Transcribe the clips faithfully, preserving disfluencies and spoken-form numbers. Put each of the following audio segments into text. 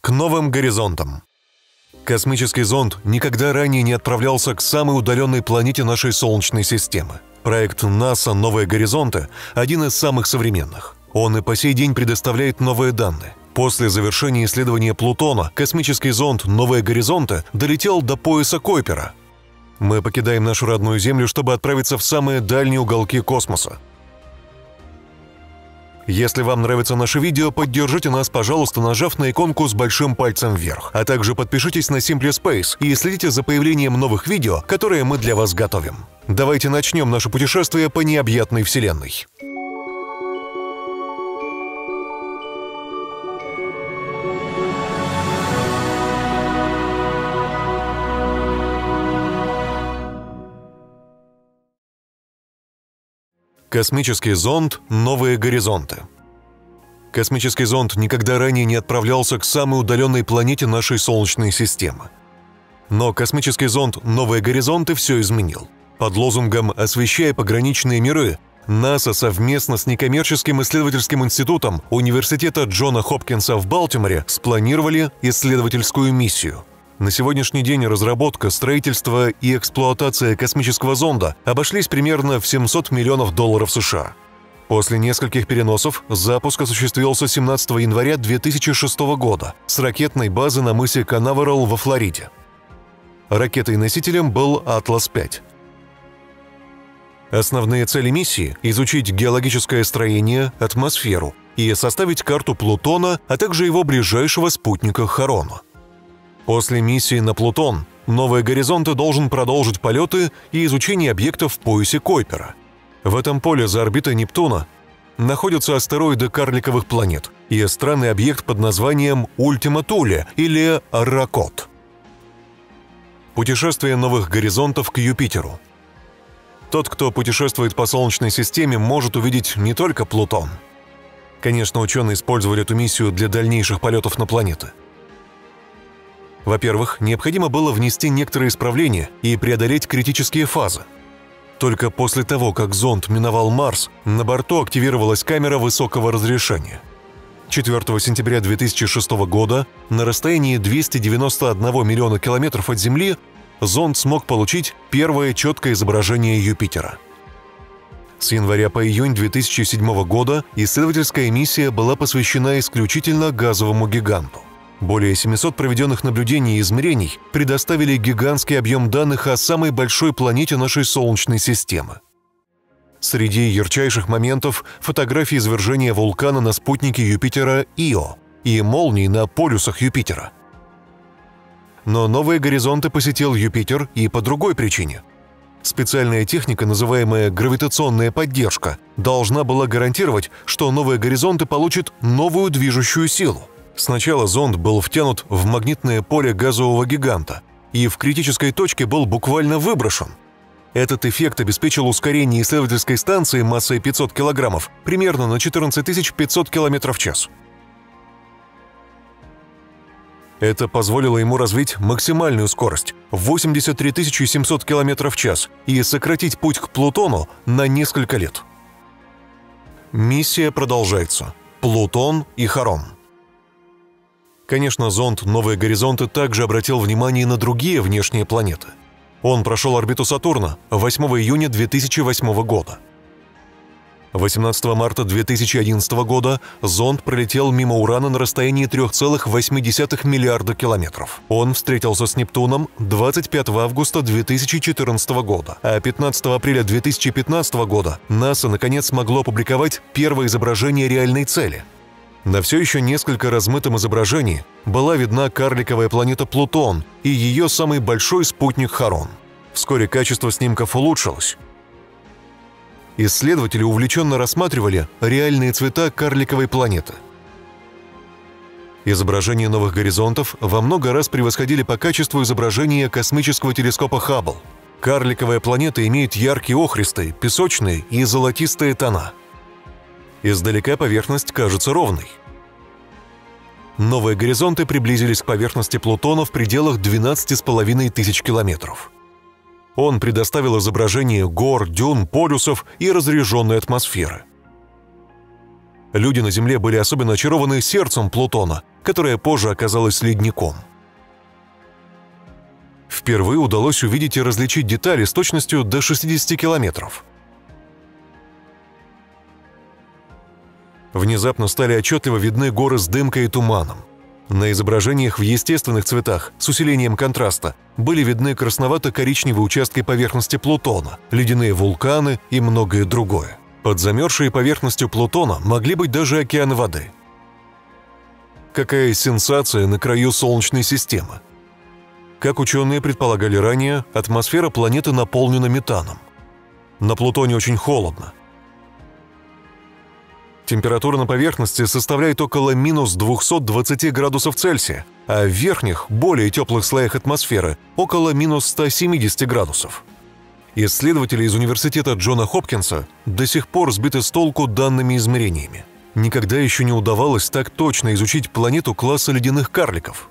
К новым горизонтам. Космический зонд никогда ранее не отправлялся к самой удаленной планете нашей Солнечной системы. Проект НАСА «Новые горизонты» – один из самых современных. Он и по сей день предоставляет новые данные. После завершения исследования Плутона космический зонд «Новые горизонты» долетел до пояса Койпера. Мы покидаем нашу родную Землю, чтобы отправиться в самые дальние уголки космоса. Если вам нравится наше видео, поддержите нас, пожалуйста, нажав на иконку с большим пальцем вверх, а также подпишитесь на Simply Space и следите за появлением новых видео, которые мы для вас готовим. Давайте начнем наше путешествие по необъятной Вселенной. Космический зонд «Новые горизонты». Космический зонд никогда ранее не отправлялся к самой удаленной планете нашей Солнечной системы. Но космический зонд «Новые горизонты» все изменил. Под лозунгом «Освещая пограничные миры» НАСА совместно с некоммерческим исследовательским институтом Университета Джона Хопкинса в Балтиморе спланировали исследовательскую миссию. На сегодняшний день разработка, строительство и эксплуатация космического зонда обошлись примерно в семьсот миллионов долларов США. После нескольких переносов запуск осуществился семнадцатого января две тысячи шестого года с ракетной базы на мысе Канаверал во Флориде. Ракетой-носителем был Атлас пять. Основные цели миссии – изучить геологическое строение, атмосферу и составить карту Плутона, а также его ближайшего спутника Харона. После миссии на Плутон «Новые горизонты» должен продолжить полеты и изучение объектов в поясе Койпера. В этом поле за орбитой Нептуна находятся астероиды карликовых планет и странный объект под названием Ультима Туле или Ракот. Путешествие новых горизонтов к Юпитеру. Тот, кто путешествует по Солнечной системе, может увидеть не только Плутон. Конечно, ученые использовали эту миссию для дальнейших полетов на планеты. Во-первых, необходимо было внести некоторые исправления и преодолеть критические фазы. Только после того, как зонд миновал Марс, на борту активировалась камера высокого разрешения. четвёртого сентября две тысячи шестого года на расстоянии двухсот девяноста одного миллиона километров от Земли зонд смог получить первое четкое изображение Юпитера. С января по июнь две тысячи седьмого года исследовательская миссия была посвящена исключительно газовому гиганту. Более семисот проведенных наблюдений и измерений предоставили гигантский объем данных о самой большой планете нашей Солнечной системы. Среди ярчайших моментов – фотографии извержения вулкана на спутнике Юпитера Ио и молний на полюсах Юпитера. Но новые горизонты посетил Юпитер и по другой причине. Специальная техника, называемая гравитационная поддержка, должна была гарантировать, что новые горизонты получат новую движущую силу. Сначала зонд был втянут в магнитное поле газового гиганта и в критической точке был буквально выброшен. Этот эффект обеспечил ускорение исследовательской станции массой пятьсот килограммов примерно на четырнадцать тысяч пятьсот километров в час. Это позволило ему развить максимальную скорость – восемьдесят три тысячи семьсот километров в час и сократить путь к Плутону на несколько лет. Миссия продолжается. Плутон и Харон. Конечно, зонд «Новые горизонты» также обратил внимание на другие внешние планеты. Он прошел орбиту Сатурна восьмого июня две тысячи восьмого года. восемнадцатого марта две тысячи одиннадцатого года зонд пролетел мимо Урана на расстоянии трёх целых восьми десятых миллиарда километров. Он встретился с Нептуном двадцать пятого августа две тысячи четырнадцатого года, а пятнадцатого апреля две тысячи пятнадцатого года НАСА наконец смогло опубликовать первое изображение реальной цели. На все еще несколько размытом изображении была видна карликовая планета Плутон и ее самый большой спутник Харон. Вскоре качество снимков улучшилось. Исследователи увлеченно рассматривали реальные цвета карликовой планеты. Изображения новых горизонтов во много раз превосходили по качеству изображения космического телескопа Хаббл. Карликовая планета имеет яркие охристые, песочные и золотистые тона. Издалека поверхность кажется ровной. Новые горизонты приблизились к поверхности Плутона в пределах двенадцати с половиной тысяч километров. Он предоставил изображение гор, дюн, полюсов и разреженной атмосферы. Люди на Земле были особенно очарованы сердцем Плутона, которое позже оказалось ледником. Впервые удалось увидеть и различить детали с точностью до шестидесяти километров. Внезапно стали отчетливо видны горы с дымкой и туманом. На изображениях в естественных цветах с усилением контраста были видны красновато-коричневые участки поверхности Плутона, ледяные вулканы и многое другое. Под замерзшей поверхностью Плутона могли быть даже океаны воды. Какая сенсация на краю Солнечной системы! Как ученые предполагали ранее, атмосфера планеты наполнена метаном. На Плутоне очень холодно. Температура на поверхности составляет около минус двухсот двадцати градусов Цельсия, а в верхних, более теплых слоях атмосферы около минус ста семидесяти градусов. Исследователи из университета Джона Хопкинса до сих пор сбиты с толку данными измерениями. Никогда еще не удавалось так точно изучить планету класса ледяных карликов.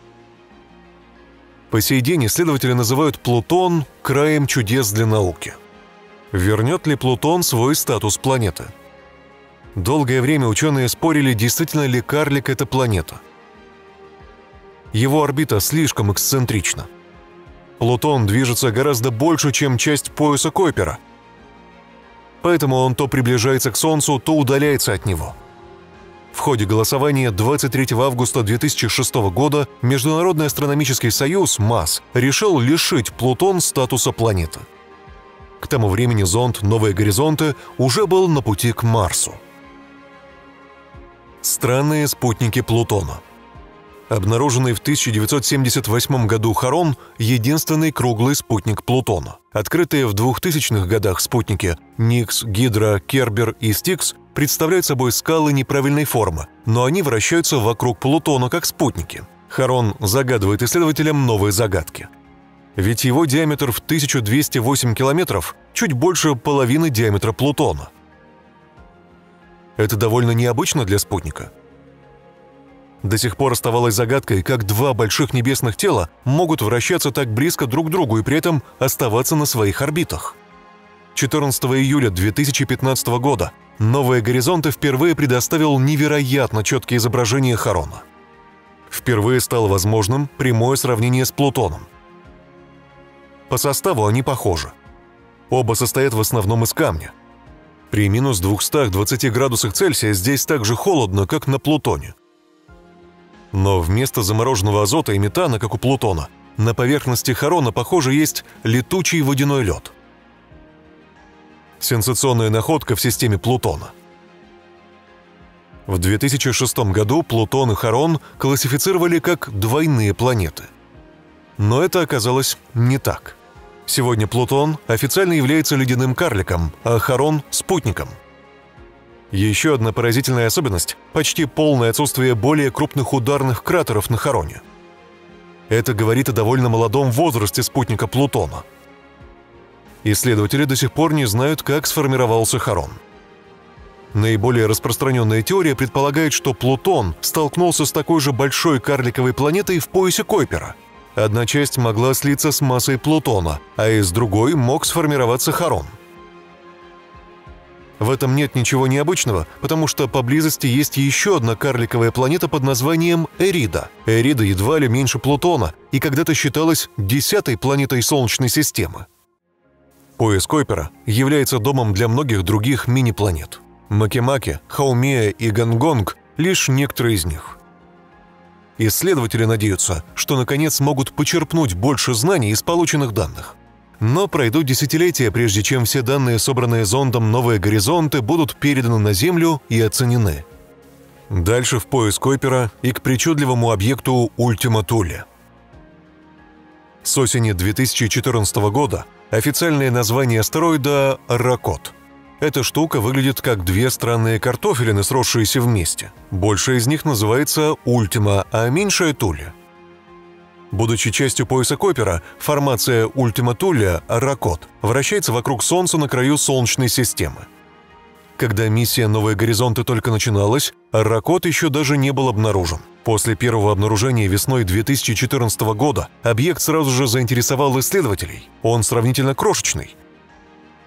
По сей день исследователи называют Плутон краем чудес для науки. Вернет ли Плутон свой статус планеты? Долгое время ученые спорили, действительно ли карлик – это планета. Его орбита слишком эксцентрична. Плутон движется гораздо больше, чем часть пояса Койпера. Поэтому он то приближается к Солнцу, то удаляется от него. В ходе голосования двадцать третьего августа две тысячи шестого года Международный астрономический союз МАС решил лишить Плутон статуса планеты. К тому времени зонд «Новые горизонты» уже был на пути к Марсу. Странные спутники Плутона. Обнаруженный в тысяча девятьсот семьдесят восьмом году Харон – единственный круглый спутник Плутона. Открытые в двухтысячных годах спутники Никс, Гидра, Кербер и Стикс представляют собой скалы неправильной формы, но они вращаются вокруг Плутона как спутники. Харон загадывает исследователям новые загадки. Ведь его диаметр в тысячу двести восемь километров чуть больше половины диаметра Плутона. Это довольно необычно для спутника. До сих пор оставалось загадкой, как два больших небесных тела могут вращаться так близко друг к другу и при этом оставаться на своих орбитах. четырнадцатого июля две тысячи пятнадцатого года «Новые горизонты» впервые предоставил невероятно четкие изображения Харона. Впервые стало возможным прямое сравнение с Плутоном. По составу они похожи. Оба состоят в основном из камня. При минус двухстах двадцати градусах Цельсия здесь так же холодно, как на Плутоне. Но вместо замороженного азота и метана, как у Плутона, на поверхности Харона, похоже, есть летучий водяной лед. Сенсационная находка в системе Плутона. В две тысячи шестом году Плутон и Харон классифицировали как двойные планеты. Но это оказалось не так. Сегодня Плутон официально является ледяным карликом, а Харон – спутником. Еще одна поразительная особенность – почти полное отсутствие более крупных ударных кратеров на Хароне. Это говорит о довольно молодом возрасте спутника Плутона. Исследователи до сих пор не знают, как сформировался Харон. Наиболее распространенная теория предполагает, что Плутон столкнулся с такой же большой карликовой планетой в поясе Койпера. Одна часть могла слиться с массой Плутона, а из другой мог сформироваться Харон. В этом нет ничего необычного, потому что поблизости есть еще одна карликовая планета под названием Эрида. Эрида едва ли меньше Плутона и когда-то считалась десятой планетой Солнечной системы. Пояс Койпера является домом для многих других мини-планет. Макемаке, Хаумеа и Гонгонг – лишь некоторые из них. Исследователи надеются, что наконец смогут почерпнуть больше знаний из полученных данных. Но пройдут десятилетия, прежде чем все данные, собранные зондом «Новые горизонты», будут переданы на Землю и оценены. Дальше в пояс Койпера и к причудливому объекту Ультима Туле. С осени две тысячи четырнадцатого года официальное название астероида – Ракот. Эта штука выглядит как две странные картофелины, сросшиеся вместе. Большая из них называется Ультима, а меньшая – Туле. Будучи частью пояса Койпера, формация Ультима Туле, Ракот, вращается вокруг Солнца на краю Солнечной системы. Когда миссия «Новые горизонты» только начиналась, Ракот еще даже не был обнаружен. После первого обнаружения весной две тысячи четырнадцатого года объект сразу же заинтересовал исследователей. Он сравнительно крошечный.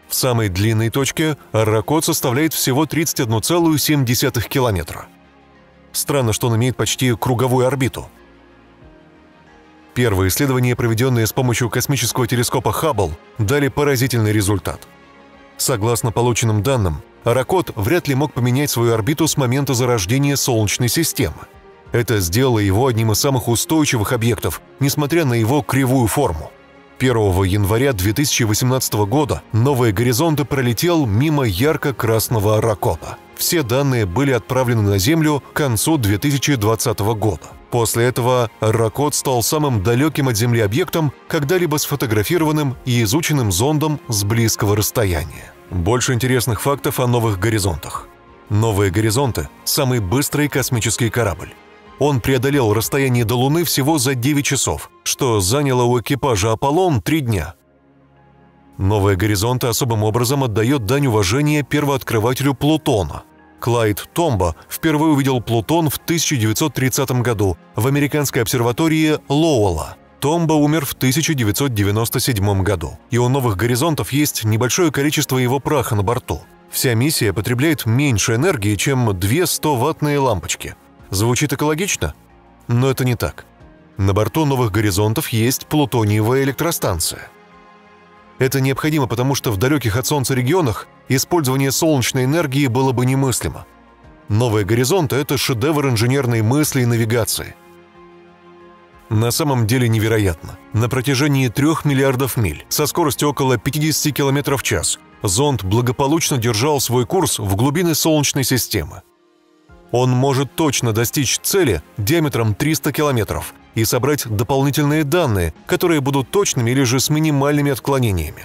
В самой длинной точке Ракот составляет всего тридцать одна целая семь десятых километра. Странно, что он имеет почти круговую орбиту. Первые исследования, проведенные с помощью космического телескопа Хаббл, дали поразительный результат. Согласно полученным данным, Ракот вряд ли мог поменять свою орбиту с момента зарождения Солнечной системы. Это сделало его одним из самых устойчивых объектов, несмотря на его кривую форму. первого января две тысячи восемнадцатого года «Новые горизонты» пролетел мимо ярко-красного Ракота. Все данные были отправлены на Землю к концу две тысячи двадцатого года. После этого Ракот стал самым далеким от Земли объектом, когда-либо сфотографированным и изученным зондом с близкого расстояния. Больше интересных фактов о новых горизонтах. «Новые горизонты» — самый быстрый космический корабль. Он преодолел расстояние до Луны всего за девять часов, что заняло у экипажа «Аполлон» три дня. «Новые горизонты» особым образом отдает дань уважения первооткрывателю Плутона. Клайд Томбо впервые увидел Плутон в тысяча девятьсот тридцатом году в американской обсерватории Лоуэлла. Томбо умер в тысяча девятьсот девяносто седьмом году, и у «Новых горизонтов» есть небольшое количество его праха на борту. Вся миссия потребляет меньше энергии, чем две сто-ваттные лампочки. Звучит экологично? Но это не так. На борту «Новых горизонтов» есть плутониевая электростанция. Это необходимо, потому что в далеких от Солнца регионах использование солнечной энергии было бы немыслимо. «Новые горизонты» — это шедевр инженерной мысли и навигации. На самом деле невероятно. На протяжении трех миллиардов миль со скоростью около пятидесяти километров в час зонд благополучно держал свой курс в глубины Солнечной системы. Он может точно достичь цели диаметром триста километров и собрать дополнительные данные, которые будут точными или же с минимальными отклонениями.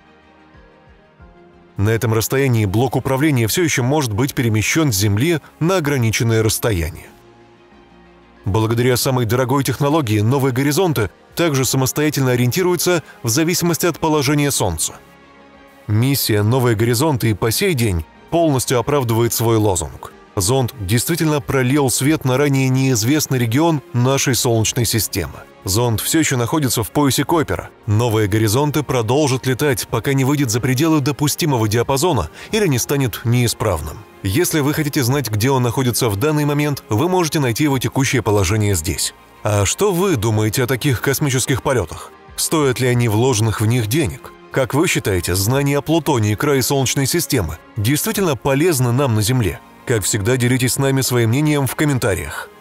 На этом расстоянии блок управления все еще может быть перемещен с Земли на ограниченное расстояние. Благодаря самой дорогой технологии «Новые горизонты» также самостоятельно ориентируются в зависимости от положения Солнца. Миссия «Новые горизонты» и по сей день полностью оправдывает свой лозунг. Зонд действительно пролил свет на ранее неизвестный регион нашей Солнечной системы. Зонд все еще находится в поясе Койпера. «Новые горизонты» продолжат летать, пока не выйдет за пределы допустимого диапазона или не станет неисправным. Если вы хотите знать, где он находится в данный момент, вы можете найти его текущее положение здесь. А что вы думаете о таких космических полетах? Стоят ли они вложенных в них денег? Как вы считаете, знания о Плутоне и крае Солнечной системы действительно полезны нам на Земле? Как всегда, делитесь с нами своим мнением в комментариях.